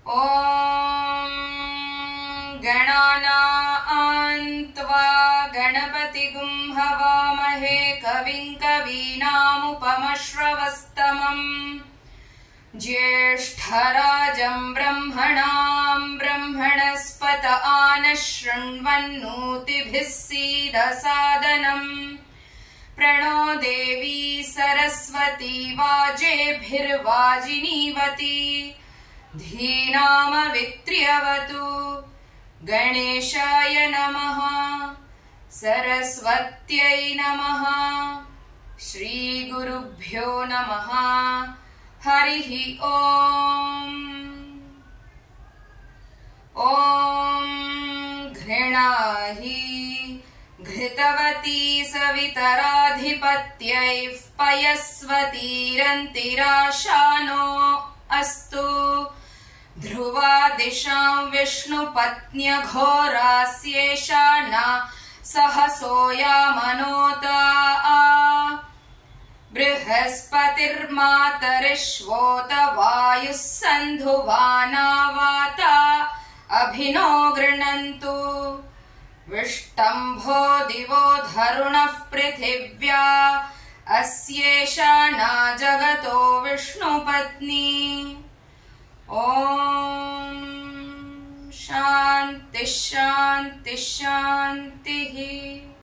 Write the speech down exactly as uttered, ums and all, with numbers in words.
ॐ गणानां त्वा गणपतिगुं हवामहे कविं कवीनामुपमश्रवस्तमम् ज्येष्ठराजं ब्रह्मणां ब्रह्मणस्पत आनः शृण्वन्नोतिभिः सीदसादनम् प्रणो देवी सरस्वती वाजेभिर्वाजिनीवती धीनामवित्र्यवतु गणेशाय नमः सरस्वत्यै नमः श्रीगुरुभ्यो नमः हरिः ॐ ॐ घृणाहि घृतवती सवितराधिपत्यैः पयस्वतीरन्तिराशानो अस्तु ध्रुवा दिशां विष्णुपत्न्यघोरास्येषा न सहसोऽयामनोता बृहस्पतिर्मातरिश्वोत वायुः सन्धुवाना वाता अभिनो गृह्णन्तु विष्टम्भो दिवो धरुणः पृथिव्या अस्येषा न जगतो विष्णुपत्नी ॐ शान्तिः शान्तिः शान्तिः।